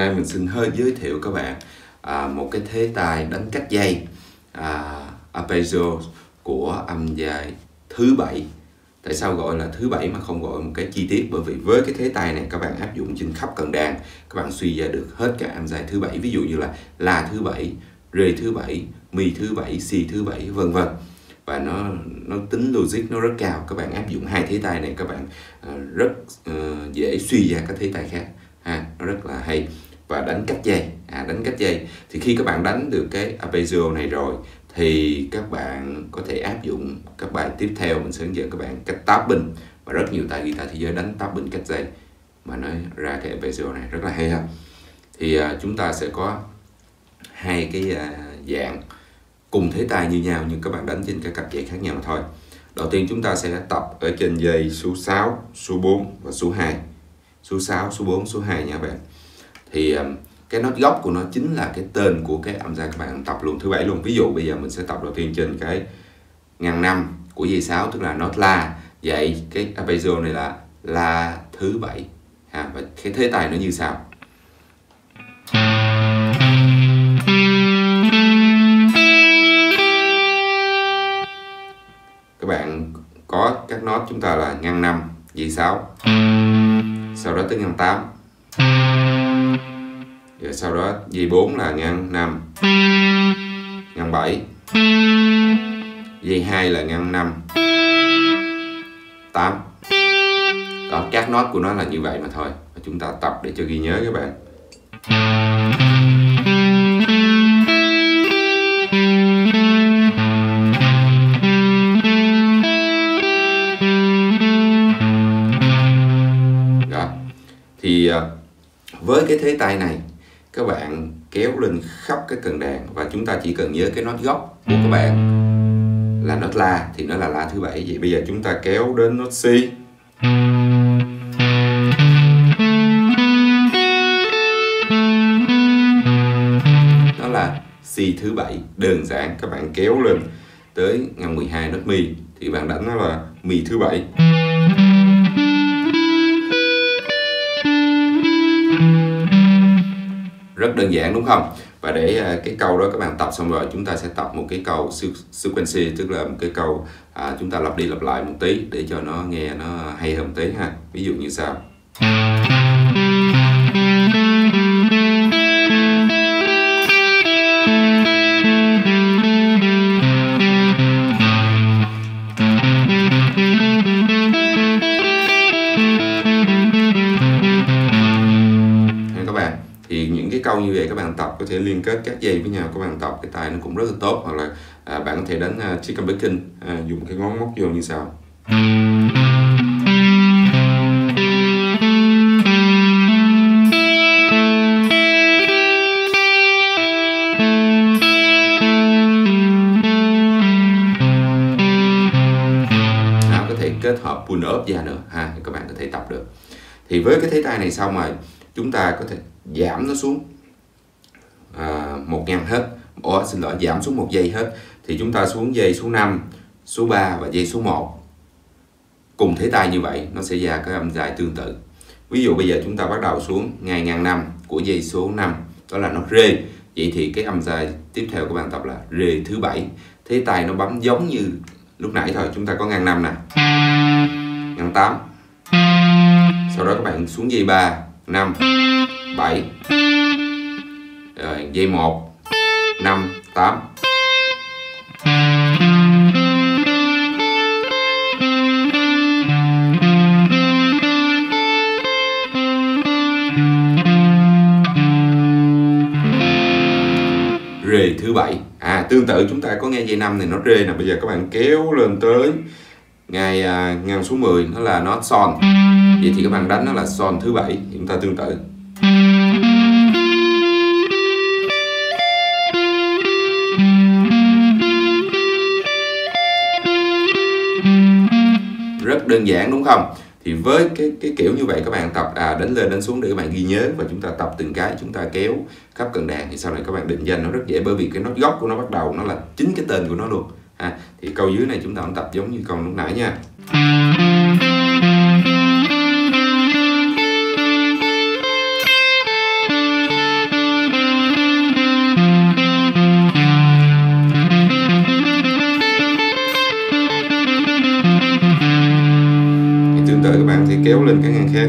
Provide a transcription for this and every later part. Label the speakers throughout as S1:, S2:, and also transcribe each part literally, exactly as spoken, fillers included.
S1: nay mình xin hơi giới thiệu các bạn à, một cái thế tài đánh cắt dây à, arpeggio của âm dài thứ bảy. Tại sao gọi là thứ bảy mà không gọi một cái chi tiết? Bởi vì với cái thế tài này các bạn áp dụng trên khắp cần đàn, các bạn suy ra được hết các âm dài thứ bảy. Ví dụ như là la thứ bảy, rê thứ bảy, mi thứ bảy, si thứ bảy, vân vân. Và nó nó tính logic nó rất cao. Các bạn áp dụng hai thế tài này các bạn uh, rất uh, dễ suy ra các thế tài khác. Ha, nó rất là hay. Và đánh cắt dây, à, đánh cắt dây thì khi các bạn đánh được cái arpeggio này rồi thì các bạn có thể áp dụng các bài tiếp theo. Mình sẽ hướng dẫn các bạn cách tapping, và rất nhiều tay guitar thế giới đánh tapping cắt dây mà nói ra cái arpeggio này rất là hay ha. Thì uh, chúng ta sẽ có hai cái uh, dạng cùng thế tài như nhau, nhưng các bạn đánh trên các cặp dây khác nhau mà thôi. Đầu tiên chúng ta sẽ tập ở trên dây số sáu, số bốn và số hai. Số sáu, số bốn, số hai nha các bạn. Thì cái nốt gốc của nó chính là cái tên của cái âm dài các bạn tập luôn, thứ bảy luôn. Ví dụ bây giờ mình sẽ tập đầu tiên trên cái ngăn năm của dây sáu, tức là nốt la. Vậy cái arpeggio này là la thứ bảy. À, và cái thế tài nó như sau. Các bạn có các nốt chúng ta là ngăn năm, dây sáu, sau đó tới ngăn tám, rồi sau đó dây bốn là ngăn năm, ngăn bảy, dây hai là ngăn năm, tám. Đó, các nốt của nó là như vậy mà thôi. Và chúng ta tập để cho ghi nhớ các bạn. Thì với cái thế tay này các bạn kéo lên khắp cái cần đàn, và chúng ta chỉ cần nhớ cái nốt gốc của các bạn là nốt la thì nó là la thứ bảy. Vậy bây giờ chúng ta kéo đến nốt si, đó là si thứ bảy. Đơn giản các bạn kéo lên tới ngăn mười hai nốt mi thì bạn đánh nó là mi thứ bảy. Rất đơn giản đúng không? Và để cái câu đó các bạn tập xong rồi, chúng ta sẽ tập một cái câu sequence, tức là một cái câu à, chúng ta lặp đi lặp lại một tí để cho nó nghe nó hay hơn một tí ha. Ví dụ như sau. Thì những cái câu như vậy các bạn tập có thể liên kết các dây với nhau, các bạn tập cái tài nó cũng rất là tốt. Hoặc là à, bạn có thể đánh uh, chicken bacon, à, dùng cái ngón móc vô như sau. À, có thể kết hợp pull up ra nữa ha, thì các bạn có thể tập được. Thì với cái thế tay này xong rồi, chúng ta có thể giảm nó xuống à, một ngăn hết. Ủa, xin lỗi, giảm xuống một giây hết. Thì chúng ta xuống dây số năm, số ba và dây số một. Cùng thế tay như vậy, nó sẽ ra cái âm dài tương tự. Ví dụ bây giờ chúng ta bắt đầu xuống ngay ngăn năm của dây số năm, đó là nốt rê. Vậy thì cái âm dài tiếp theo các bạn tập là rê thứ bảy. Thế tay nó bấm giống như lúc nãy thôi. Chúng ta có ngăn năm nè, ngăn tám. Sau đó các bạn xuống dây ba, năm, bảy, rồi dây một, năm, tám. Rê thứ bảy. À, tương tự chúng ta có nghe dây năm này nó rê nè. Bây giờ các bạn kéo lên tới ngay à, ngăn số mười, nó là nốt son. Vậy thì các bạn đánh nó là son thứ bảy. Chúng ta tương tự. Rất đơn giản đúng không? Thì với cái cái kiểu như vậy các bạn tập à, đánh lên đánh xuống để các bạn ghi nhớ, và chúng ta tập từng cái, chúng ta kéo khắp cần đàn thì sau này các bạn định danh nó rất dễ, bởi vì cái nốt gốc của nó bắt đầu nó là chính cái tên của nó luôn. À, thì câu dưới này chúng ta cũng tập giống như câu lúc nãy nha. tới các bạn sẽ kéo lên cái ngang khác.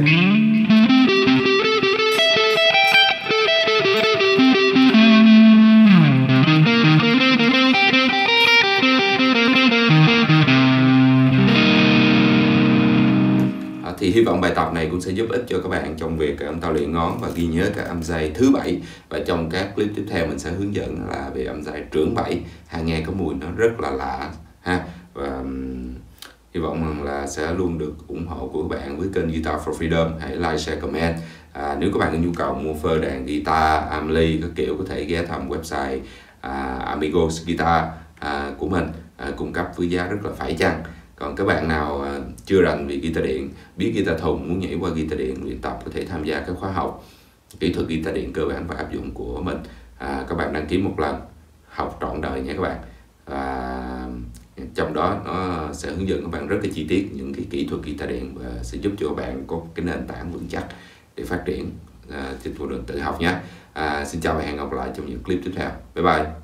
S1: Thì hy vọng bài tập này cũng sẽ giúp ích cho các bạn trong việc tập luyện ngón và ghi nhớ các âm giai thứ bảy. Và trong các clip tiếp theo mình sẽ hướng dẫn là về âm giai trưởng bảy. Ha, nghe có mùi nó rất là lạ ha. Và um, hy vọng là sẽ luôn được ủng hộ của các bạn với kênh Guitar for Freedom. Hãy like, share, comment. À, nếu các bạn có nhu cầu mua phơ đàn guitar, ampli các kiểu, có thể ghé thăm website à, Amigos Guitar à, của mình, à, cung cấp với giá rất là phải chăng. Còn các bạn nào chưa rành về guitar điện, biết guitar thùng, muốn nhảy qua guitar điện luyện tập, có thể tham gia các khóa học kỹ thuật guitar điện cơ bản và áp dụng của mình. À, các bạn đăng ký một lần, học trọn đời nha các bạn. À, trong đó nó sẽ hướng dẫn các bạn rất là chi tiết những cái kỹ thuật guitar điện và sẽ giúp cho các bạn có cái nền tảng vững chắc để phát triển à, trên con đường tự học nhé. À, xin chào và hẹn gặp lại trong những clip tiếp theo. Bye bye.